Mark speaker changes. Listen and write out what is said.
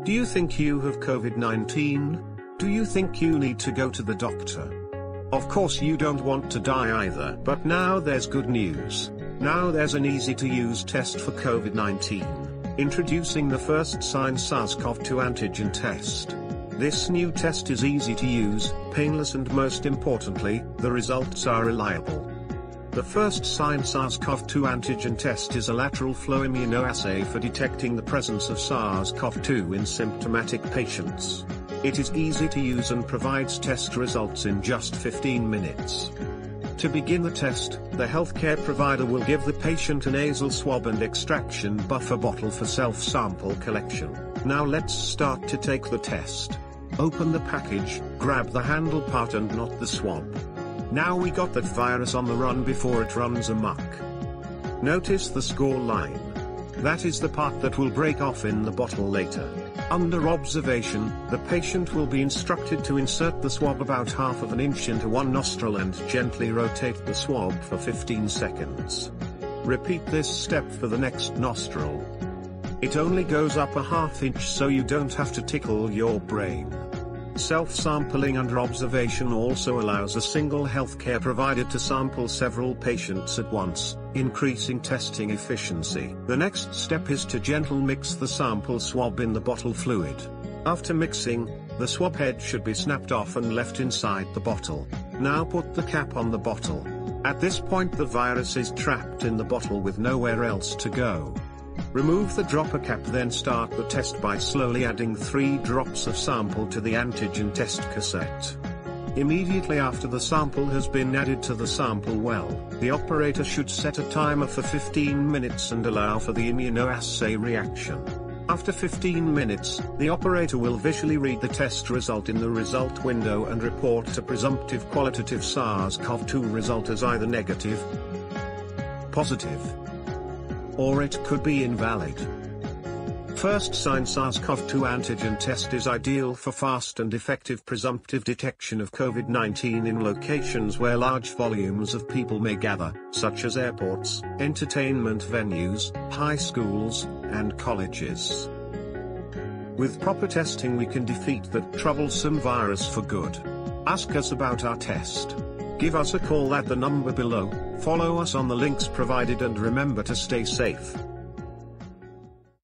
Speaker 1: Do you think you have COVID-19? Do you think you need to go to the doctor? Of course you don't want to die either. But now there's good news. Now there's an easy-to-use test for COVID-19. Introducing the first sign SARS-CoV-2 antigen test. This new test is easy to use, painless, and most importantly, the results are reliable. The first sign SARS-CoV-2 antigen test is a lateral flow immunoassay for detecting the presence of SARS-CoV-2 in symptomatic patients. It is easy to use and provides test results in just 15 minutes. To begin the test, the healthcare provider will give the patient a nasal swab and extraction buffer bottle for self-sample collection. Now let's start to take the test. Open the package, grab the handle part and not the swab. Now we got that virus on the run before it runs amok. Notice the score line. That is the part that will break off in the bottle later. Under observation, the patient will be instructed to insert the swab about ½ of an inch into one nostril and gently rotate the swab for 15 seconds. Repeat this step for the next nostril. It only goes up ½ inch so you don't have to tickle your brain. Self-sampling under observation also allows a single healthcare provider to sample several patients at once, increasing testing efficiency. The next step is to gently mix the sample swab in the bottle fluid. After mixing, the swab head should be snapped off and left inside the bottle. Now put the cap on the bottle. At this point the virus is trapped in the bottle with nowhere else to go. Remove the dropper cap, then start the test by slowly adding 3 drops of sample to the antigen test cassette. Immediately after the sample has been added to the sample well, the operator should set a timer for 15 minutes and allow for the immunoassay reaction. After 15 minutes, the operator will visually read the test result in the result window and report a presumptive qualitative SARS-CoV-2 result as either negative, positive, or it could be invalid. First sign SARS-CoV-2 antigen test is ideal for fast and effective presumptive detection of COVID-19 in locations where large volumes of people may gather, such as airports, entertainment venues, high schools, and colleges. With proper testing we can defeat that troublesome virus for good. Ask us about our test. Give us a call at the number below, follow us on the links provided, and remember to stay safe.